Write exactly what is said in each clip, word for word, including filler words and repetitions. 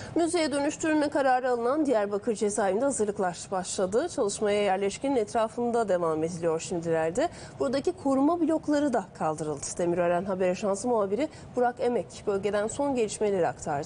Müzeye dönüştürülme kararı alınan Diyarbakır cezaevinde hazırlıklar başladı. Çalışmaya yerleşkinin etrafında devam ediliyor şimdilerde. Buradaki koruma blokları da kaldırıldı. Demirören Haber Ajansı muhabiri Burak Emek bölgeden son gelişmeleri aktardı.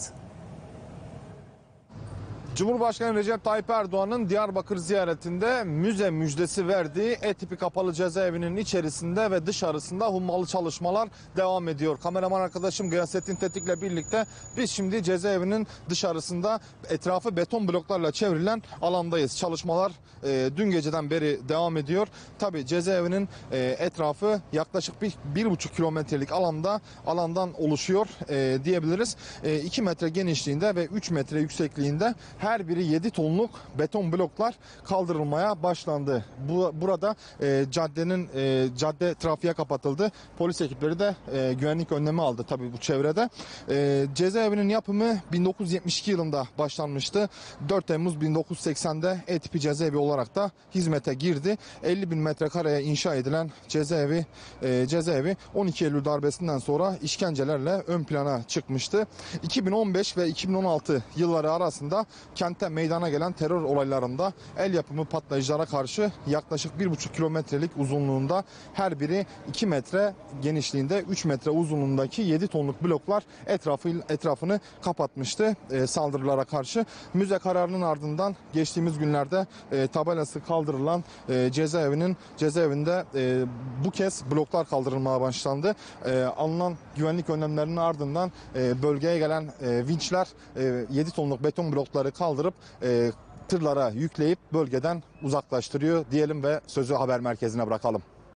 Cumhurbaşkanı Recep Tayyip Erdoğan'ın Diyarbakır ziyaretinde müze müjdesi verdiği E tipi kapalı cezaevinin içerisinde ve dışarısında hummalı çalışmalar devam ediyor. Kameraman arkadaşım Gıyasettin Tetik'le birlikte biz şimdi cezaevinin dışarısında etrafı beton bloklarla çevrilen alandayız. Çalışmalar e, dün geceden beri devam ediyor. Tabii cezaevinin e, etrafı yaklaşık bir, bir buçuk kilometrelik alanda alandan oluşuyor e, diyebiliriz. E, iki metre genişliğinde ve üç metre yüksekliğinde her biri yedi tonluk beton bloklar kaldırılmaya başlandı. Bu, burada e, caddenin e, cadde trafiğe kapatıldı. Polis ekipleri de e, güvenlik önlemi aldı tabii bu çevrede. E, cezaevinin yapımı bin dokuz yüz yetmiş iki yılında başlanmıştı. dört Temmuz bin dokuz yüz seksende E tipi cezaevi olarak da hizmete girdi. elli bin metrekareye inşa edilen cezaevi e, cezaevi on iki Eylül darbesinden sonra işkencelerle ön plana çıkmıştı. iki bin on beş ve iki bin on altı yılları arasında kentte meydana gelen terör olaylarında el yapımı patlayıcılara karşı yaklaşık bir buçuk kilometrelik uzunluğunda her biri iki metre genişliğinde üç metre uzunluğundaki yedi tonluk bloklar etrafı, etrafını kapatmıştı e, saldırılara karşı. Müze kararının ardından geçtiğimiz günlerde e, tabelası kaldırılan e, cezaevinin cezaevinde e, bu kez bloklar kaldırılmaya başlandı. E, alınan güvenlik önlemlerinin ardından e, bölgeye gelen e, vinçler e, yedi tonluk beton blokları kaldırıp e, tırlara yükleyip bölgeden uzaklaştırıyor diyelim ve sözü haber merkezine bırakalım.